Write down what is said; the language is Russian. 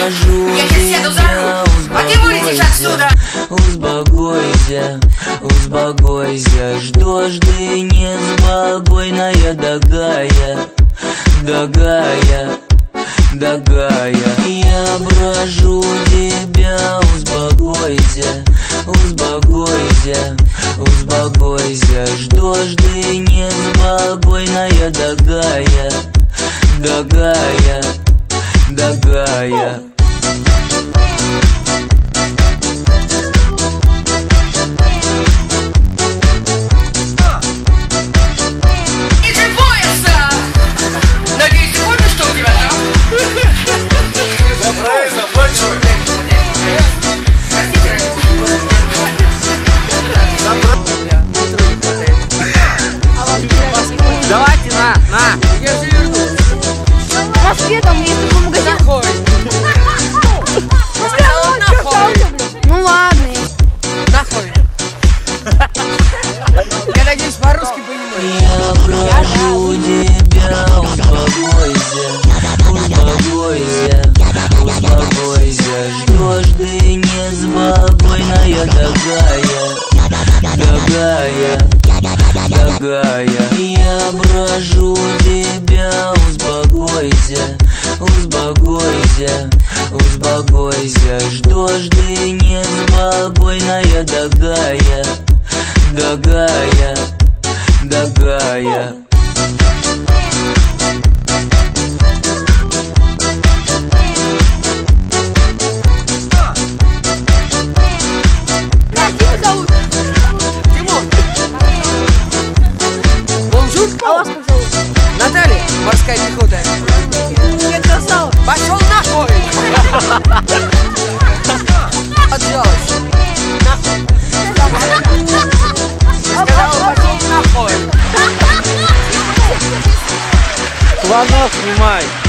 прошу тебя, успокойся, успокойся, что ж ты неспокойная такая, такая, такая. Я прошу тебя, успокойся, успокойся, успокойся, что ж ты неспокойная такая, такая, такая. Давайте, на! Я же верну. В Москве там есть такой магазин. Нахуй! Я сказала нахуй! Ну ладно. Нахуй! Я надеюсь, по-русски понимаю. Я прошу тебя, успокойся, успокойся, успокойся, что ж ты неспокойная такая, такая, такая. Я прошу тебя, успокойся, успокойся, успокойся, что ж ты неспокойная такая, такая, такая. А вас как зовут? Наталья, морская пехота. Я красава. Пошел нахуй! Отжалась. Нахуй. Я сказал, пошел нахуй. Слонов снимай.